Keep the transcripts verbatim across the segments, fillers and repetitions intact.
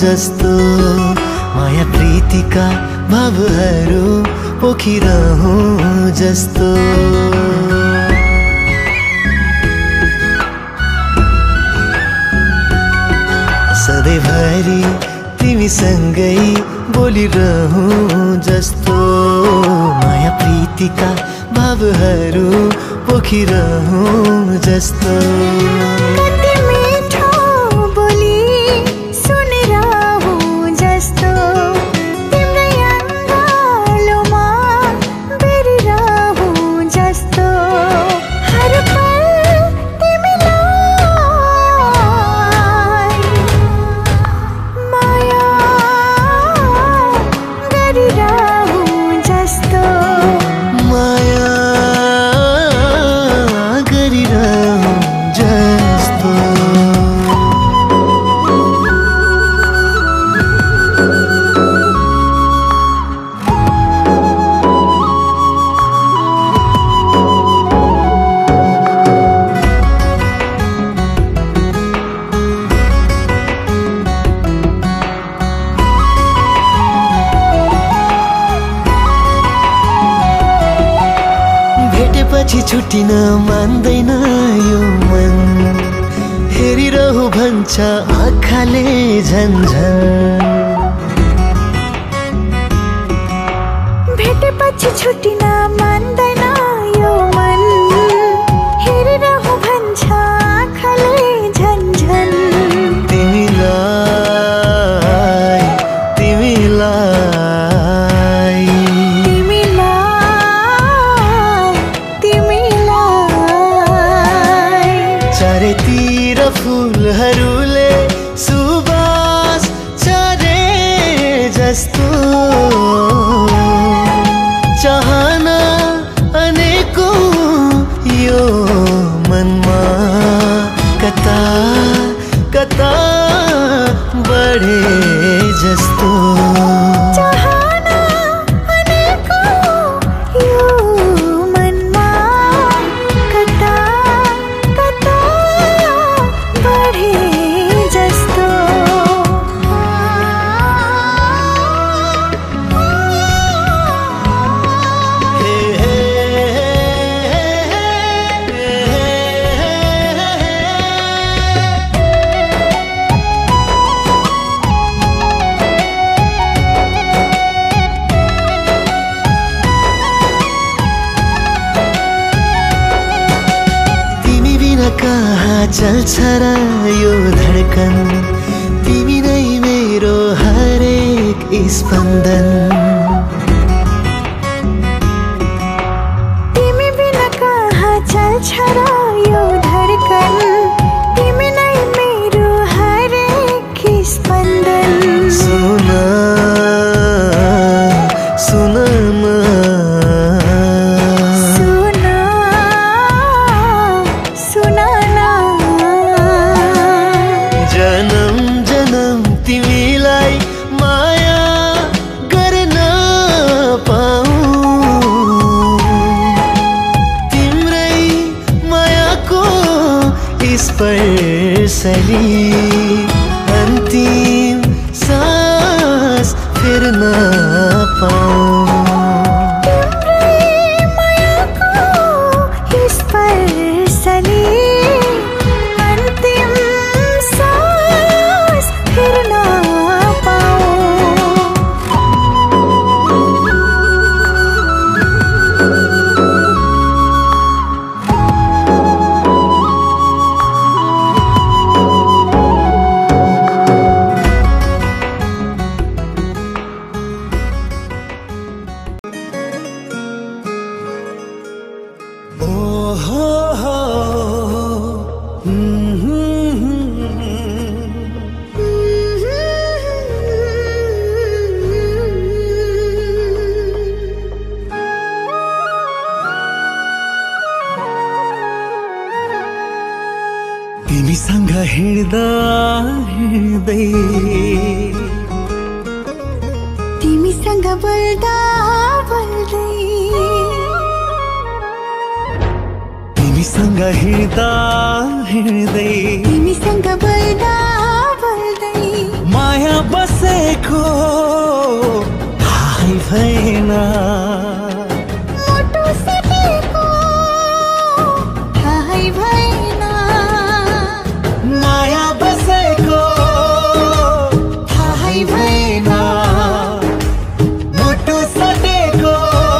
जस्तो माया प्रीतिका भावहरू पोखिरहूँ जस्तो सधैँभरि तिमीसँगै बोलिरहूँ जस्तो माया प्रीतिका भावहरू पोखिरहूँ जस्तो पछि छुट्टिन मान्दैन यो मन हेरिरहु भन्छ आँखाले झन्झन भेटेपछि छुट्टिन मान्दैन यो मन हेरिरहु भन्छ आँखाले झन्झन तिमीलाई तिमीलाई चारैतिर फुलहरूले सुबास छरे जस्तो चाहना अनेकौं यो मनमा कता कता बढे जस्तो कहाँ चल्छ र यो धडकन तिमी नै मेरो हरेक स्पन्दन तिमी बिना कहाँ चल्छ र यो धडकन तिमी नै मेरो हरेक स्पन्दन सुन सुन स्पर्शली अन्तिम सास फेर्न पाऊँ तिमीसँग हिँड्दा हिँड्दै तिमीसँग बोल्दा बोल्दै तिमीसँग हिँड्दा हिँड्दै तिमीसँग बोल्दा बोल्दै माया बसेको थाहै भएन मुटु सटेको थाहै भएन माया बसेको थाहै भएन मुटु सटेको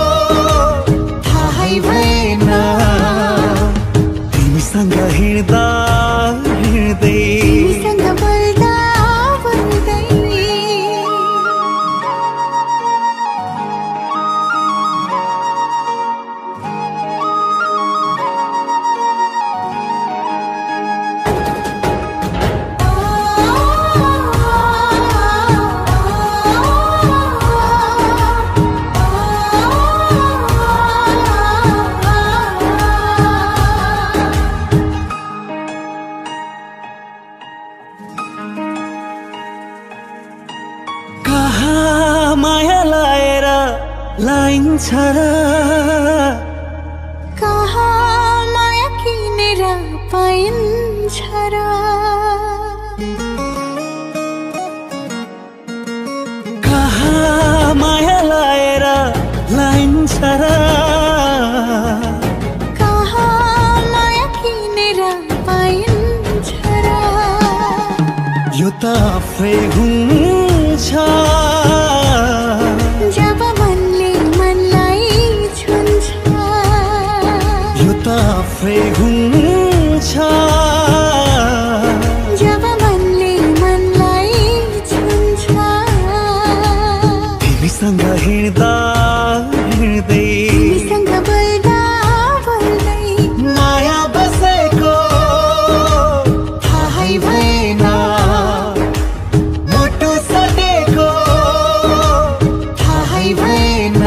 थाहै भएन तिमीसँग हिँड्दा हिँड्दै तिमीसँग बोल्दा बोल्दै कहाँ माया लाएर लाइन्छ र कहाँ माया किनेर पाइन्छ र कहाँ माया लाएर लाइन्छ र कहाँ माया किनेर पाइन्छ र यो त आफै हुन्छ जब मनले मनलाई छुन्छ यो त आफै हुन्छ जब मनले मनलाई छुन्छ तिमीसँग हिँड्दा हिँड्दै तिमीसँग बोल्दा बोल्दै माया बसेको थाहै भएन मुटु सटेको थाहै भएन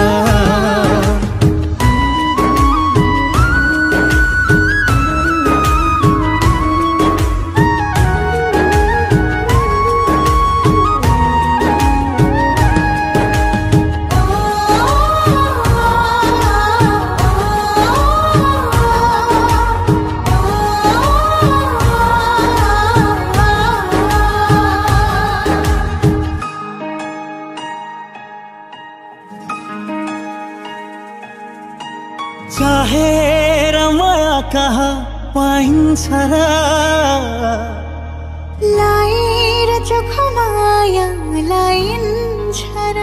चाहेर माया कहाँ पाइन्छ र लाएर चोखो माया लाइन्छ र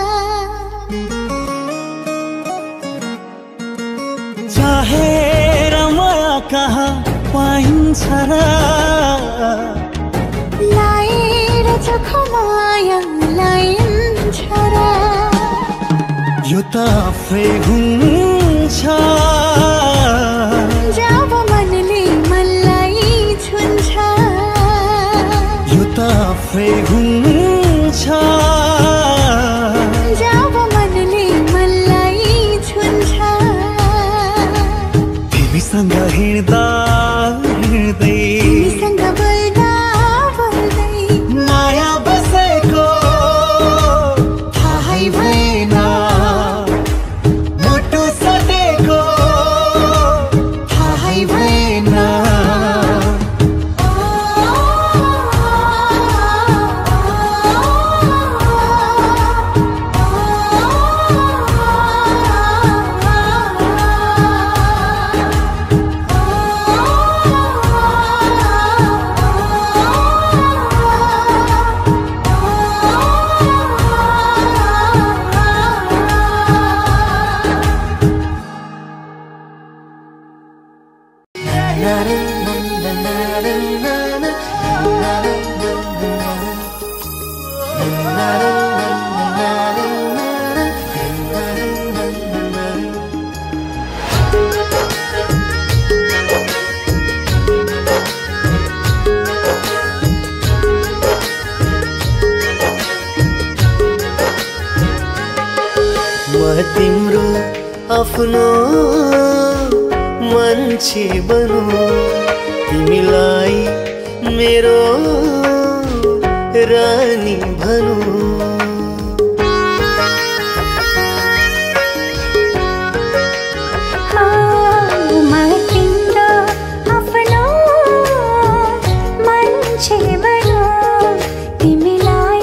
चाहेर माया कहाँ पाइन्छ र लाएर चोखो माया लाइन्छ र यो त आफै हुन्छ जब मनले मनलाई छुन्छ यो त आफै हुन्छ जब मनले मनलाई छुन्छ तिमीसँग हिँड्दा हिँड्दै तिमीसँग बोल्दा बोल्दै माया बसेको थाहै भएन मुटु सटेको थाहै भएन म तिम्रो आफ्नो मान्छे बनूं तिमीलाई मेरो रानी भनूं तिमीलाई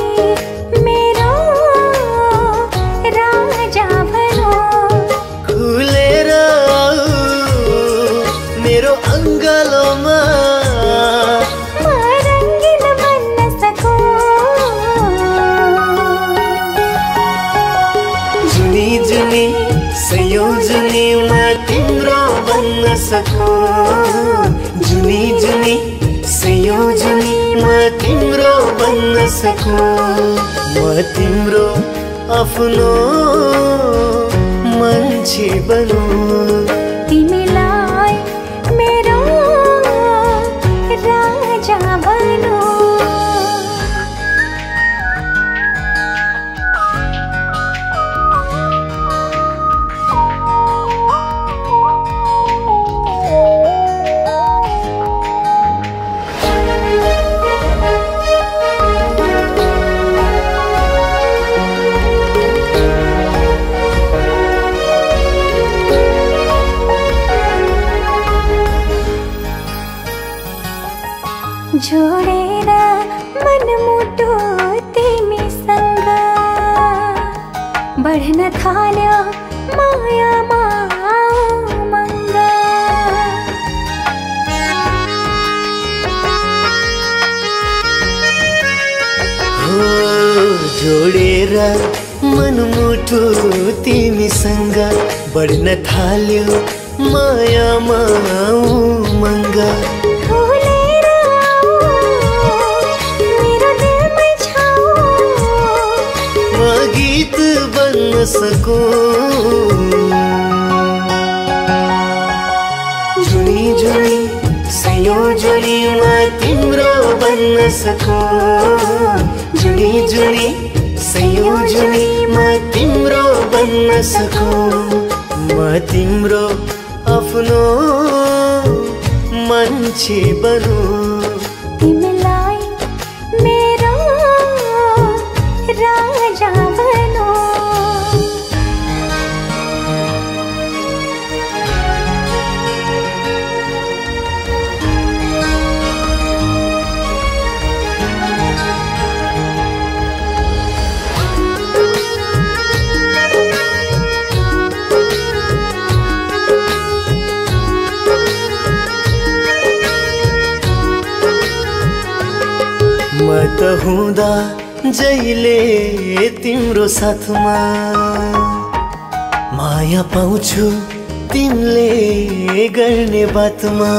संयोजनीमा तिम्रो बन्न सकूं जुनी जुनी संयोजनीमा तिम्रो बन्न सकूं म तिम्रो आफ्नो मान्छे बनूं तिमीलाई मेरो राजा बनूं जोडेर मनमुटु तिमीसँग बढ्न थाल्यो मायामा उमङ्ग हो जोडेर मनमुटु तिमीसँग बढ्न थाल्यो मायामा उमङ्ग बन्न सकूं जुनी जुनी संयोजनीमा तिम्रो बन्न सकूं जुनी जुनी संयोजनीमा तिम्रो बन्न सकूं म तिम्रो आफ्नो मान्छे बनूं तिमीलाई मेरो राजा बनूं म त हुँदा जहिले तिम्रो साथमा माया पाउँछु तिमीले गर्ने बातमा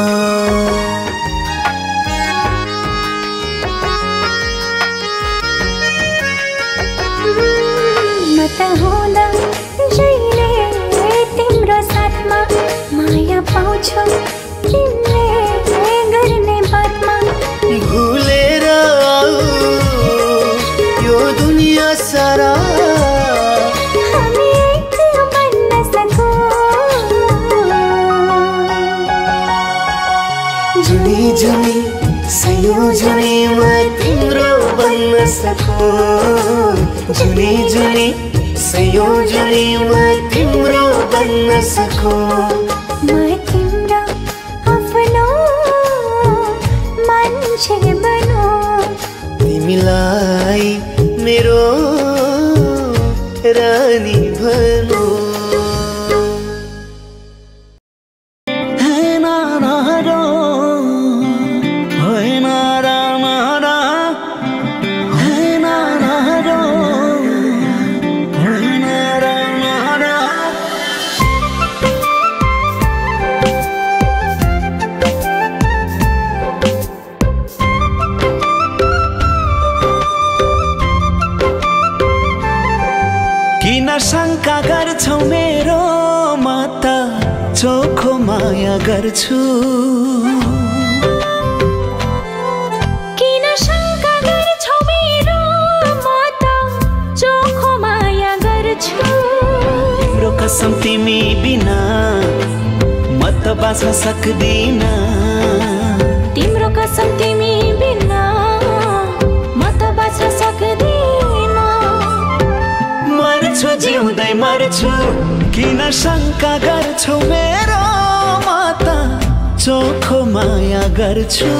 म त हुँदा जहिले तिम्रो साथमा माया पाउँछु तिमीले गर्ने बातमा भुलेर यो दुनिया सारा हामी एक बन्न सकूं जुनी जुनी संयोजनीमा तिम्रो बन्न सकूं जुनी जुनी संयोजनीमा तिम्रो बन्न सकूं म तिम्रो आफ्नो मान्छे बनूं तिमीलाई मेरो रानी बनूं शंका गर्छौ मेरो म त चोखो माया गर्छु किन शंका गर्छौ मेरो म त चोखो माया गर्छु तिम्रो कसम तिमी बिना म त बाँच्न सक्दिन तिम्रो कसम तिमी बिना म त बाँच्न सक्दिन मर्छु जिउँदै मर्छु किन शंका गर्छौ मेरो म त चोखो माया गर्छु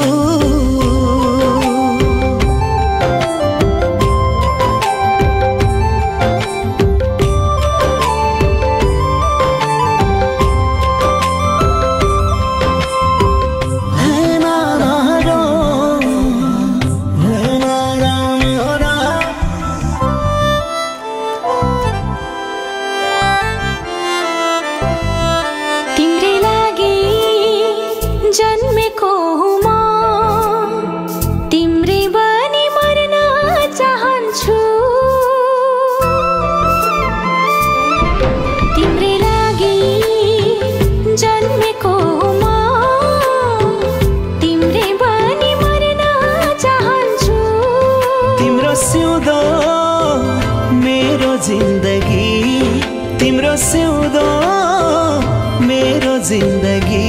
जिन्दगी तिम्रो सिउँदो मेरो जिन्दगी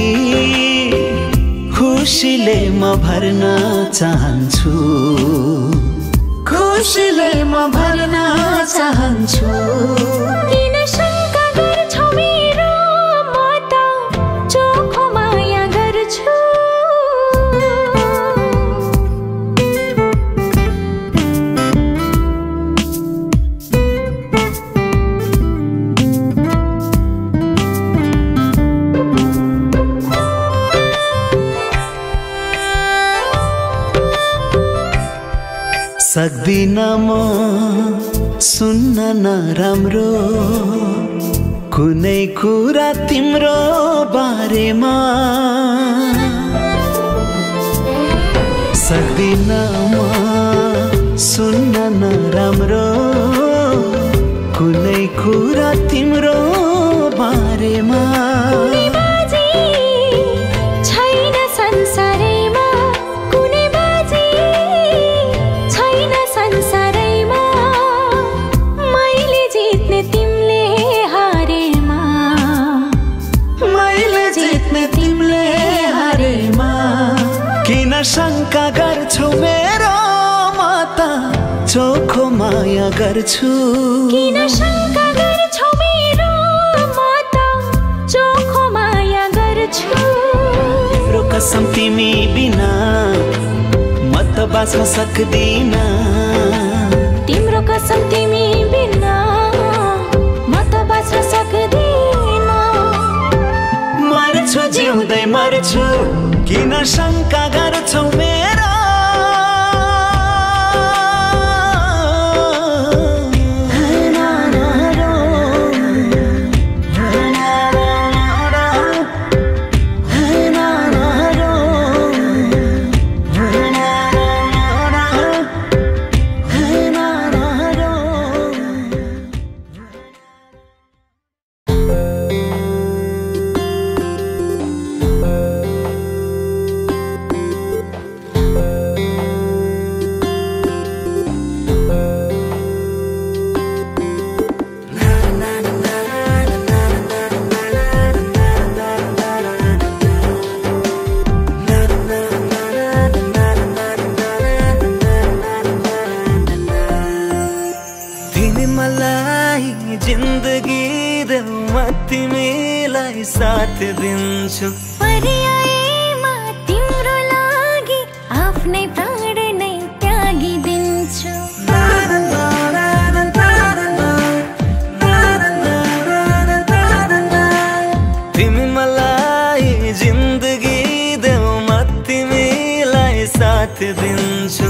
खुसीले म भर्न चाहन्छु खुसीले म भर्न चाहन्छु किन शङ्का गर्छौ मेरो म त चोखो माया गर्छु सक्दिन म सुन्न नराम्रो कुनै कुरा तिम्रो बारेमा सक्दिन म सुन्न नराम्रो कुनै कुरा तिम्रो बारेमा छैन संसारैमा कुनै बाजी छैन संसारैमा मैले जित्ने तिमीले हारेमा मैले जित्ने तिमीले हारेमा किन शङ्का गर्छौ मेरो म त चोखो माया गर्छु किन शङ्का गर्छौ मेरो म त चोखो माया गर्छु तिम्रो कसम तिमी बिना म त बाँच्न सक्दिन तिम्रो कसम तिमी बिना म त बाँच्न सक्दिन मर्छु जिउँदै मर्छु किन शङ्का गर्छौ मेरो जिन्दगी देऊ म तिमीलाई साथ दिन्छु पर्यायमा तिम्रो लागि आफ्नै प्राण नै त्यागिदिन्छु तिमी मलाई जिन्दगी देऊ म तिमीलाई साथ दिन्छु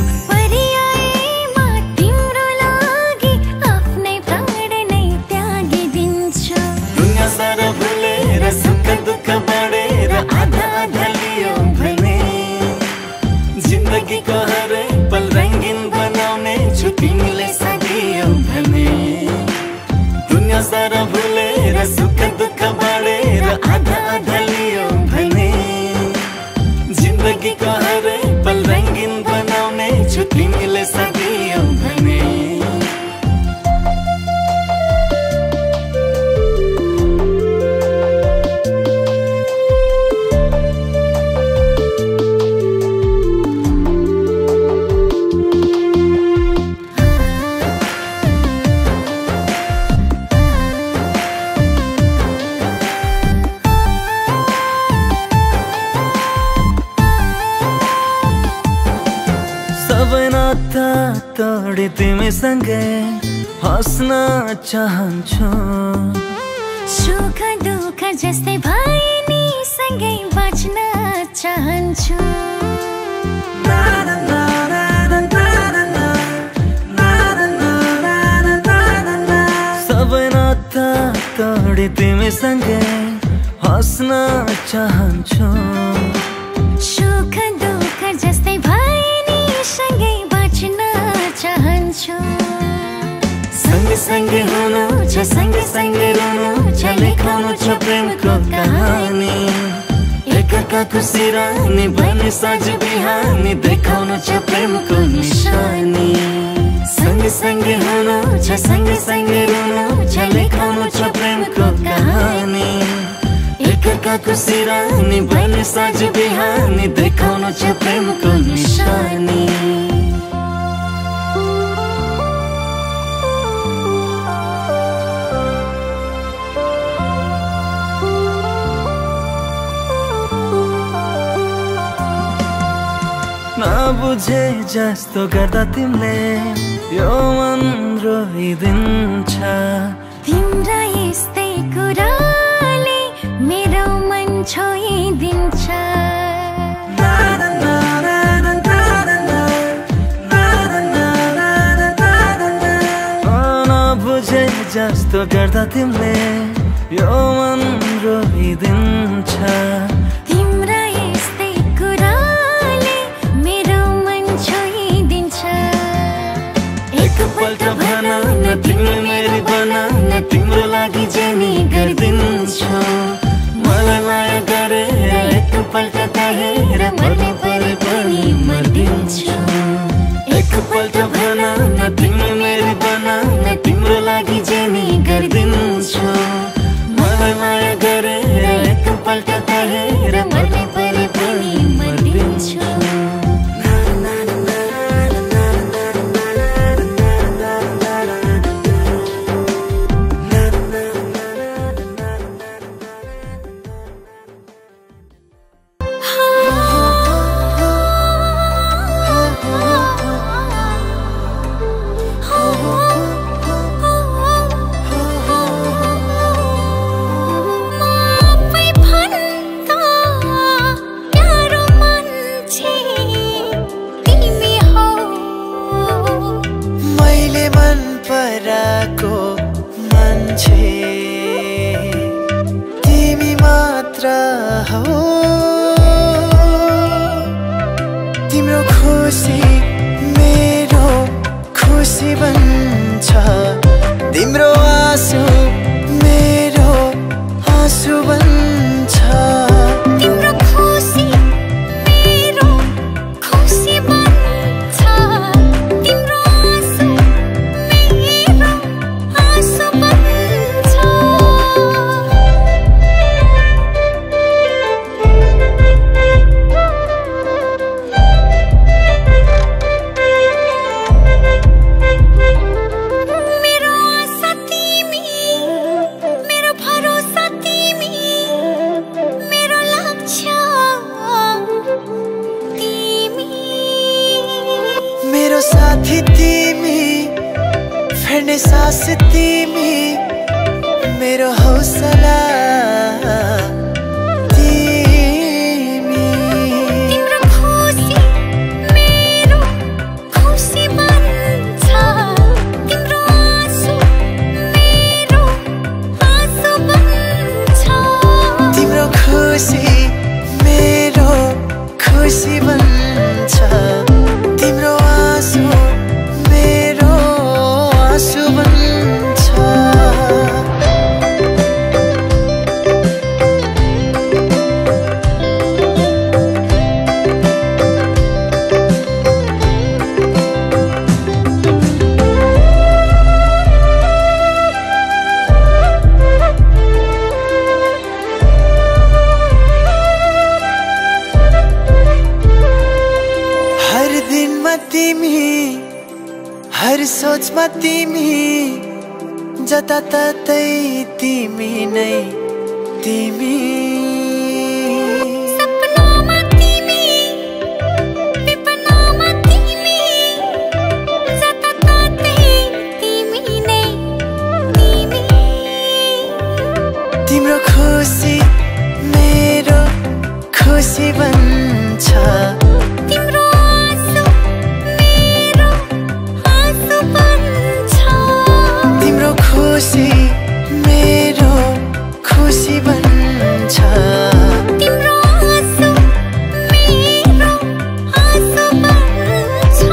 सुख दुःख बढेर आधा आधा लियो भने जिन्दगीको हरेक पल रङ्गीन बनाउने छु तिमीले सदियौ भने दुनिया सारा भुलेर सुख दुःख बढेर आधा आधा लियो भने जिन्दगीको हरेक पल रङ्गीन बनाउने छु तिमीले सदियौ भने तोडी तिमीसँगै हाँस्न चाहन्छु सुख दुःख जस्तै भए नि सँगै बाँच्न चाहन्छु सबै नाता तोडी तिमीसँगै हाँस्न चाहन्छु सुख दुःख जस्तै भए नि सँगै चाहन्छु सँगै सँगै हुनु छ सँगै सँगै रहनु छ लेखाउनु छ प्रेमको कहानी एकअर्काको सिरानी बने साँझ बिहानी देखाउनु छ प्रेमको निशानी सँगसँगै हुनु छ, सँगसँगै रुनु छ, लेखाउनु छ प्रेमको कहानी। एकअर्काको सिरानी बन्ने साँझ बिहानी, देखाउनु छ प्रेमको निशानी। नबुझे जस्तो गर्दा तिमीले यो मन रोइदिन्छ। तिम्रा यस्तै कुराले मेरो मन छोइदिन्छ। नबुझे जस्तो गर्दा तिमीले यो मन रोइदिन्छ। एकपल्ट भन न तिम्रो मेरो बना न, तिम्रो लागि जेनी गरिदिन्छु। मलाई माया गरेर एकपल्ट ताहेर मर्ने परे पनि मर्दिन्छु। एकपल्ट भन न तिम्रो मेरो बना न, तिम्रो लागि जेनी गरिदिन्छु। मलाई माया गरेर एकपल्ट ताहेर मर्ने परे पनि मर्दिन्छु। हर सोचमा तिमी, जताततै तिमी नै तिमी। सपनामा तिमी, विपनामा तिमी, जताततै तिमी नै तिमी। तिम्रो खुसी मेरो खुसी बन्छ। तिम्रो आँसु मेरो आँसु बन्छ। तिम्रो खुसी मेरो खुसी बन्छ। तिम्रो आँसु मेरो आँसु बन्छ।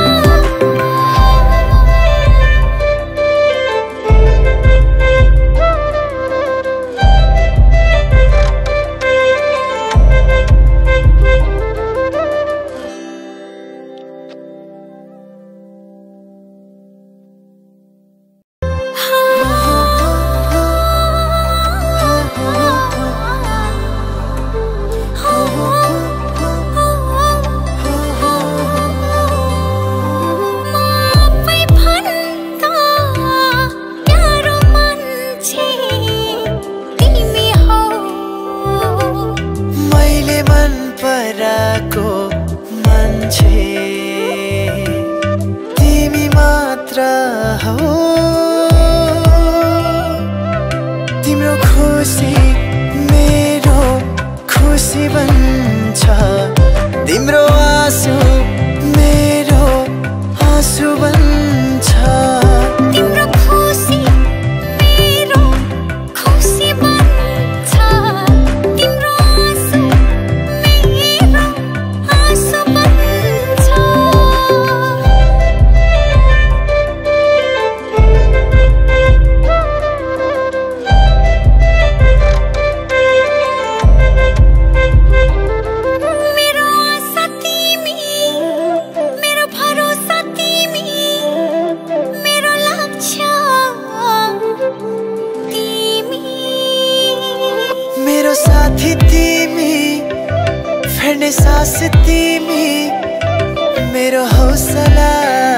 सास तिमी मेरो हौसला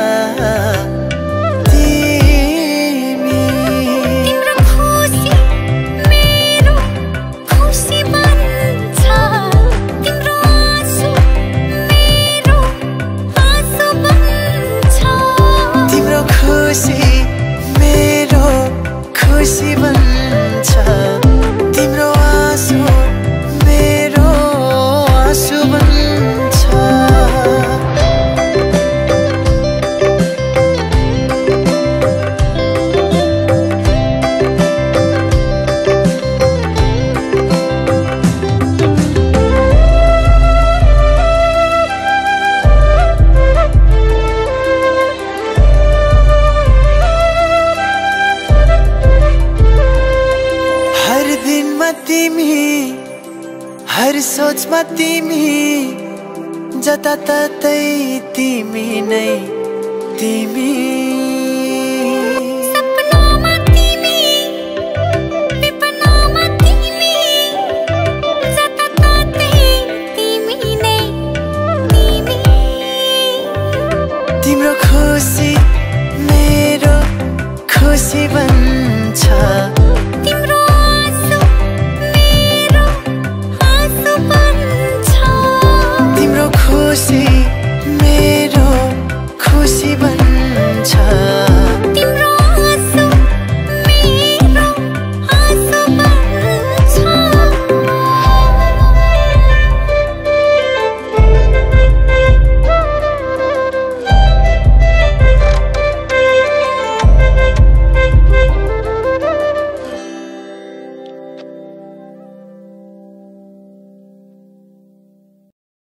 तिमी तिम्रो खुसी मेरो खुसी बन्छ तिम्रो आँसु मेरो आँसु बन्छ तिम्रो खुसी मेरो खुसी बन्छ तिम्रो आँसु मेरो आँसु बन्छ हर दिनमा तिमी हर सोचमा तिमी जताततै तिमी नै तिमी सपनामा तिमी विपनामा तिमी जताततै तिमी नै तिमी तिम्रो खुसी मेरो खुसी बन्छ